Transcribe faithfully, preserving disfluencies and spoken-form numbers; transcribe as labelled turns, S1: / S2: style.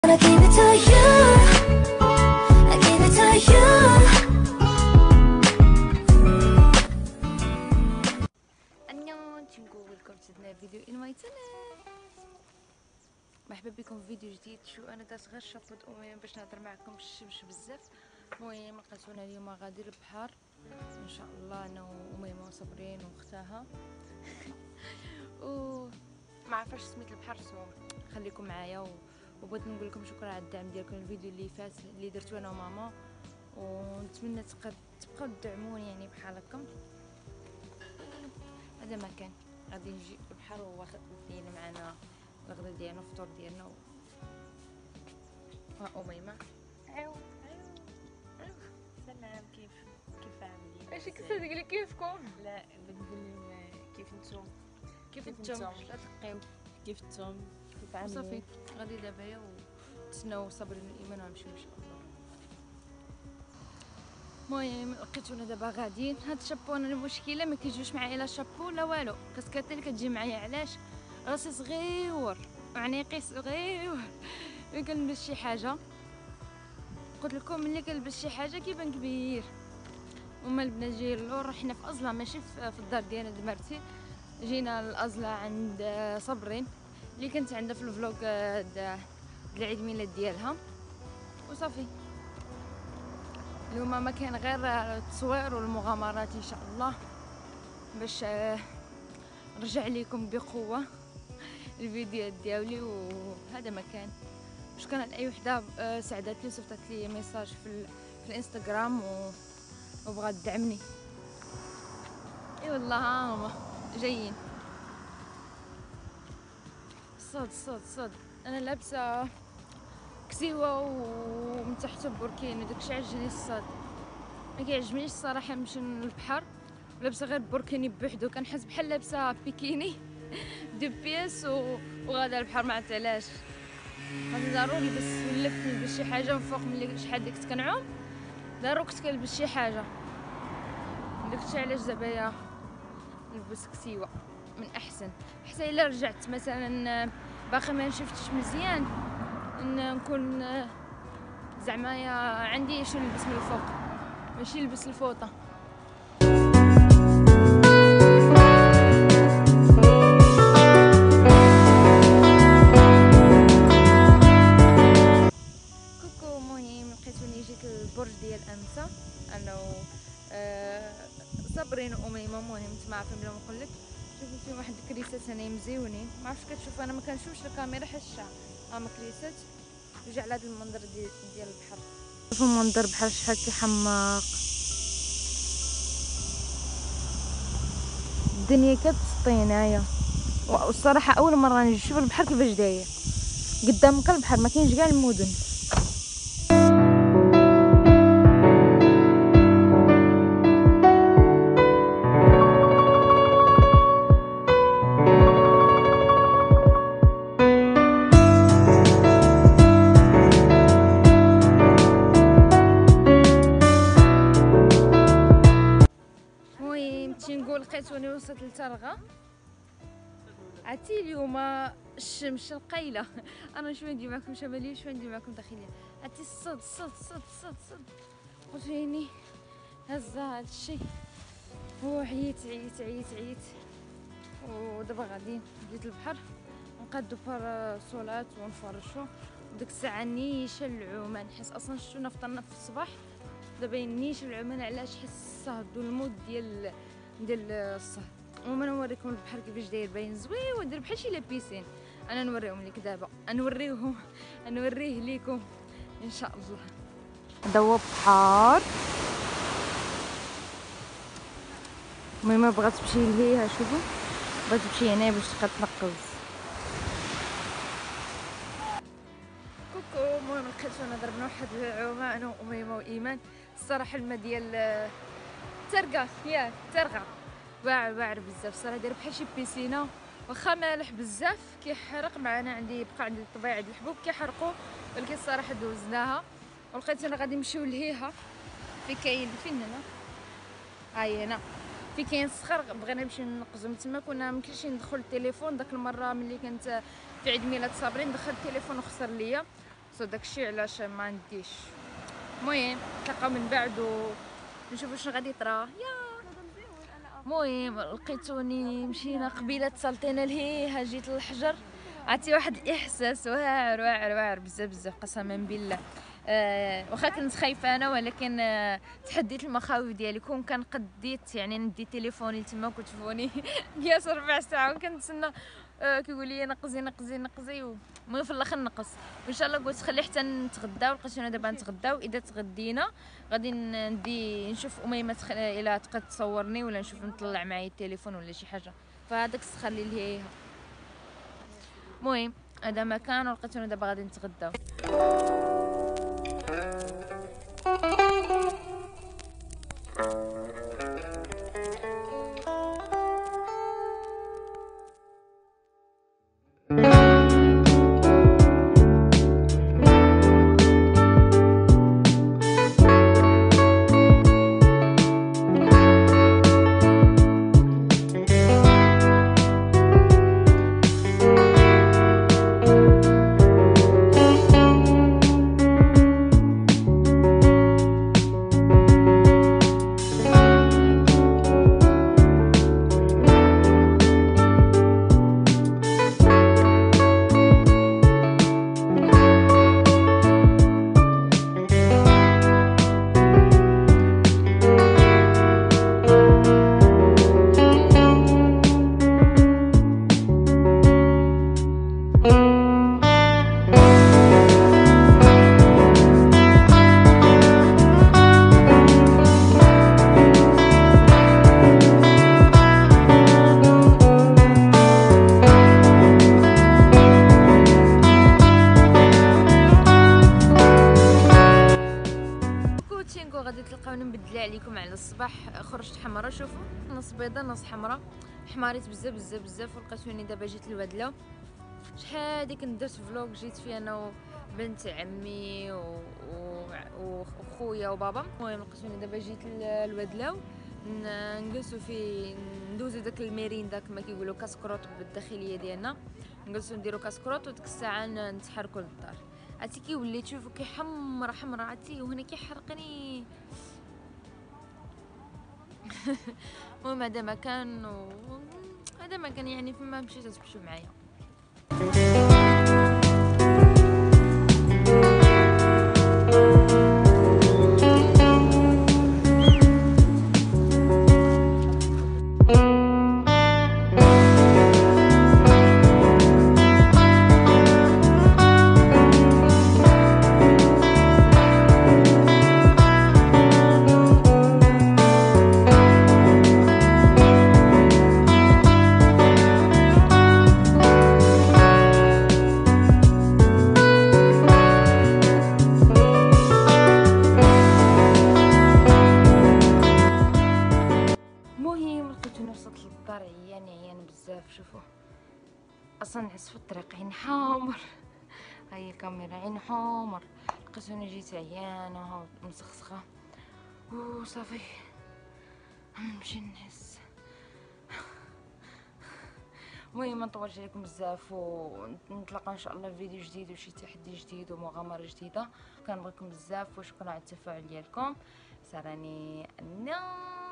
S1: I gave it to you. I gave it to you.
S2: 안녕 친구, welcome to another video in my channel. مرحبا بكم في فيديو جديد. شو انا دازت غير شابود اميمه باش نهضر معكم الشمس بزاف. المهم لقيتونا اليوم غادي للبحر ان شاء الله، انا واميمه وصابرين واختها و ما عرفاش سميت البحر سو خليكم معايا و... وبغيت نقول لكم شكرا على الدعم ديالكم الفيديو اللي فات اللي درتو انا وماما، ونتمنى تبقى تبقاو تدعموني يعني بحال هكا. هذا مكان غادي نجي للبحر واخد دينا معنا الغدا ديالنا الفطور ديالنا و... ها اميمه
S3: ايوا ايوا سلام. كيف كيف عاملين؟
S2: اش كتقول لي كيفكم؟
S3: لا بنقول لهم كيف نتوما؟
S2: كيف
S3: كيف
S2: نتوما؟
S3: نتوما؟
S2: لا تلقيو
S3: كيف نتوما؟ كيف عاملين؟
S2: صافي غادي دابا يا وتسناو صابرين الايمان ونمشيو ان شاء الله. المهم لقيتونا دابا غاديين. هاد الشابو انا المشكله ما كيجيوش معايا لا شابو لا والو، كاسكاطي اللي كتجي معايا علاش راسي صغيور وعنيقي صغيور ملي كنلبس شي حاجه قلت لكم ملي كنلبس شي حاجه كيبان كبير. هما البنات جايين اللور، حنا في ازله ماشي في الدار ديالنا د مرتي، جينا الازله عند صبرين اللي كنت عندها في الفلوق د العيد ميلاد ديالها وصافي. اليوم ما كان غير التصوير والمغامرات ان شاء الله باش نرجع لكم بقوه الفيديوهات ديالي. وهذا مكان شكرا لاي وحده ساعدتني وصيفطت لي ميساج في, في الانستغرام و... وبغات تدعمني. اي والله ها هما جايين. صاد صاد صاد انا لابسه كسيوه ومن تحت بوركيني، داكشي عجبني الصاد. ما كيعجبنيش الصراحه نمشي للبحر ولابسه غير بوركيني بوحدو، كنحس بحال لابسه بيكيني دو بياس و... وغادا البحر ما عرفت علاش. غادي ضروري نلبس ولفت نلبس شي حاجه من فوق. ملي شحال ديك كنت كنعوم ضروري كنت كنلبس شي حاجه، داكشي علاش دابا نلبس كسيوه من احسن. حتى الا رجعت مثلا باقي ما شفتش مزيان نكون زعما عندي شنو نلبس من الفوق ماشي نلبس الفوطه. كوكو مهم لقيتوني جيت البرج ديال امسا انا و أه صابرين واميمه. المهم نتما عارفين بلا ما نقول لك، شوفوا فيه واحد الكريسات هنايا مزيونين، ما عرفتش كتشوف انا ما كنشوفش الكاميرا حتى الشعر. ها هما كريسات رجع على هذا المنظر ديال ديال البحر. شوفوا المنظر بحال شحال كيحماق، الدنيا كتسطي هنايا. والصراحه اول مره نجي نشوف البحر كيفاش داير قدامك البحر، ما كاينش كاع المدن. نقول لقيتوني وصلت لترغا. عرفتي اليوم الشمس شقيله انا شويه ندير معكم شماليه شويه ندير معكم داخليه. عرفتي الصد صد صد صد صد قلت فيني هزه هذا الشيء وعييت عييت عييت عييت. ودابا غاديين جيت البحر نقادو باراسولات ونفرشو. ديك الساعه نيشه العومان، نحس اصلا شفتونا فطرنا في الصباح دابا نيشه العومان. علاش؟ حس الصهد والمود ديال ديال الصهد. وما نوريكم البحر كيفاش داير، باين زوين ودير بحال شي لابيسين. انا نوريهم لك دابا، نوريهم نوريه ليكم ان شاء الله. هذا هو البحر. المهم بغات تمشي لهيها، شوفوا بغات تمشي هنا باش تبقى تنقز. كوكو المهم لقيتونا ضربنا واحد العومه انا واميمه وايمان. الصراحه الماء ديال ترقا ياك ترغا واعر واعر بزاف الصراحه، داير بحال شي بيسينه واخا مالح بزاف كيحرق. معنا عندي بقى عندي الطبيعه د الحبوب كيحرقوا، ولكن الصراحه دوزناها. ولقيتنا غادي نمشيو لهيها في كاين فين هنا هاي هنا في كاين صخر بغينا نمشي ننقزو من تما. كنا مكنتش ندخل التليفون داك المره ملي كنت في عيد ميلاد صابرين، دخلت التليفون وخسر ليا سو داكشي علاش ما نديش. المهم نتلاقاو من بعد ونشوفوا شنو غادي يطرا. يا المهم لقيتوني مشينا قبيله تسلطينا لهيها، جيت للحجر، عرفتي واحد الاحساس واعر واعر واعر بزاف بزاف قسما بالله. أه واخا كنت خايفه انا، ولكن أه تحديت المخاوف ديالي. كون كان قديت يعني ندي تليفوني تما كنت فوني جالس ربع ساعه وكنتسنى أه كيقول لي نقزي نقزي نقزي. المهم في الاخر نقص، وان شاء الله قلت خلي حتى نتغداو. لقيتونا دابا نتغداو، اذا تغدينا غادي ندي نشوف اميمه تخ... الا تقد تصورني، ولا نشوف نطلع معايا التليفون ولا شي حاجه، فهذاك تخلي ليها. المهم هذا مكان، ولقيتونا دابا غادي نتغداو. غادي تلقاوني مبدله عليكم على الصباح. خرجت حمراء، شوفوا نص بيضه نص حمراء، حماريت بزاف بزاف بزاف. ولقيتوني دابا جيت للودله. شحال هادي كنت درت فلوق جيت فيه انا وبنت عمي وخويا وبابا. المهم لقيتوني دابا جيت للودله نجلسوا في ندوزو داك الميريندا كما كيقولوا كاسكروط بالداخليه ديالنا، نجلسوا نديروا كاسكروط وديك الساعه نتحركوا للدار. عرفتي كيولي تشوفوا كيحمر حمرا، عرفتي وهنا كيحرقني. المهم هذا مكان و... هذا مكان يعني فما مشيت تمشيو معايا. عيان عيان بزاف. شوفوا اصلا نحس في الطريق عين حمر، هاي الكاميرا عين حمر. لقيتوني جيت عيانه ومسخسخه وصافي نمشي نحس. المهم ما نطولش عليكم بزاف، ونتلاقى ان شاء الله في فيديو جديد وشي تحدي جديد ومغامره جديده. كنبغيكم بزاف وشكرا على التفاعل ديالكم. سراني النوم.